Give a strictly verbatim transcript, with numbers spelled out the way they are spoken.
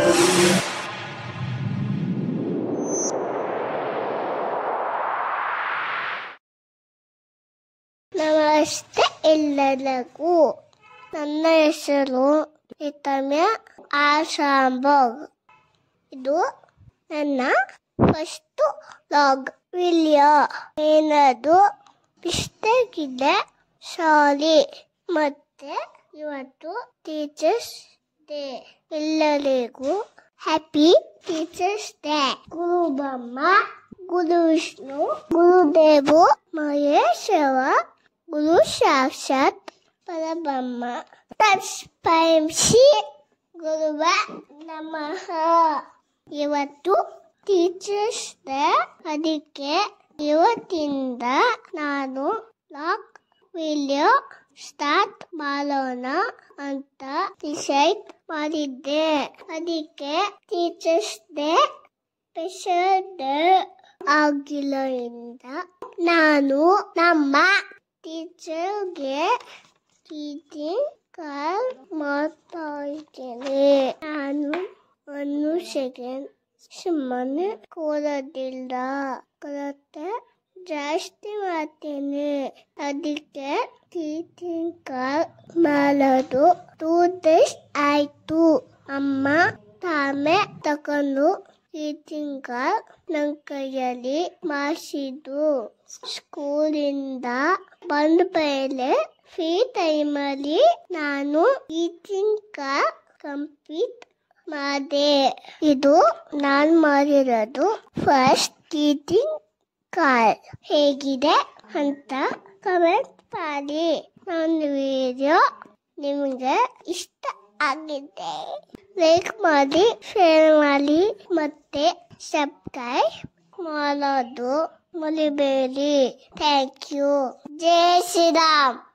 ನಮಸ್ತೆ ಎಲ್ಲರಿಗೂ. ನನ್ನ ಹೆಸರು ಹಿತಮ್ಯ ಆಶಾಂಬಾಗ್. ಇದು ನನ್ನ ಫಸ್ಟ್ ವ್ಲಾಗ್ ವಿಡಿಯೋ. ಏನದು ಇಷ್ಟಕ್ಕಿದೆ ಶಾಲೆ ಮತ್ತೆ ಇವತ್ತು ಟೀಚರ್ಸ್ ಡೇ. ಎಲ್ಲರಿಗೂ ಹ್ಯಾಪಿ ಟೀಚರ್ಸ್ ಡೇ. ಗುರು ಬ್ರಹ್ಮ, ಗುರು ವಿಷ್ಣು, ಗುರುದೇವು ಮಹೇಶ್ವರ, ಗುರು ಸಾಕ್ಷಾತ್ ಪರಬ್ರಹ್ಮ ತಸ್ಮೈ ಶ್ರೀ ಗುರುವೇ ನಮಃ. ಇವತ್ತು ಟೀಚರ್ಸ್ ಡೇ, ಅದಕ್ಕೆ ಇವತ್ತಿಂದ ನಾನು ವ್ಲಾಗ್ ವಿಡಿಯೋ ಸ್ಟಾರ್ಟ್ ಮಾಡೋಣ ಅಂತ ಡಿಸೈಡ್ ಮಾಡಿದ್ದೆ. ಅದಕ್ಕೆ ಟೀಚರ್ಸ್ ಡೇ ಸ್ಪೆಷಲ್ ಡೇ ಆಗಿರೋದ್ರಿಂದ ನಾನು ನಮ್ಮ ಟೀಚರ್ಗೆ ಗ್ರೀಟಿಂಗ್ ಕಾರ್ಡ್ ಮಾಡ್ತಾ ಇದ್ದೇನೆ. ನಾನು ಒಂದು ಸೆಕೆಂಡ್ ಸುಮ್ಮನೆ ಕೂರೋದಿಲ್ಲ, ಕೊರತೆ ಜಾಸ್ತಿ ಮಾಡ್ತೇನೆ. ಅದಕ್ಕೆ ಗ್ರೀಟಿಂಗ್ ಕಾರ್ಡ್ ಮಾಡೋದು ಟೂ ಡೇಸ್ ಆಯ್ತು. ಅಮ್ಮ ತಾಮೆ ತಕೊಂಡು ಗ್ರೀಟಿಂಗ್ ಕಾರ್ಡ್ ನನ್ನ ಕೈಯಲ್ಲಿ ಮಾಡಿಸಿದ್ದು. ಸ್ಕೂಲಿಂದ ಬಂದ ಮೇಲೆ ಫ್ರೀ ಟೈಮಲ್ಲಿ ನಾನು ಗ್ರೀಟಿಂಗ್ ಕಾರ್ಡ್ ಕಂಪ್ಲೀಟ್ ಮಾಡಿದೆ. ಇದು ನಾನು ಮಾಡಿರೋದು ಫಸ್ಟ್ ಗ್ರೀಟಿಂಗ್ ಕಾರ್ಡ್. ಹೇಗಿದೆ ಅಂತ ಕಮೆಂಟ್ ಮಾಡಿ. ನನ್ನ ವಿಡಿಯೋ ನಿಮಗೆ ಇಷ್ಟ ಆಗಿದೆ ಲೈಕ್ ಮಾಡಿ, ಶೇರ್ ಮಾಡಿ ಮತ್ತೆ ಸಬ್ಸ್ಕ್ರೈಬ್ ಮಾಡೋದು ಮರಿಬೇಡಿ. Thank you. ಜೈ ಶ್ರೀರಾಮ್.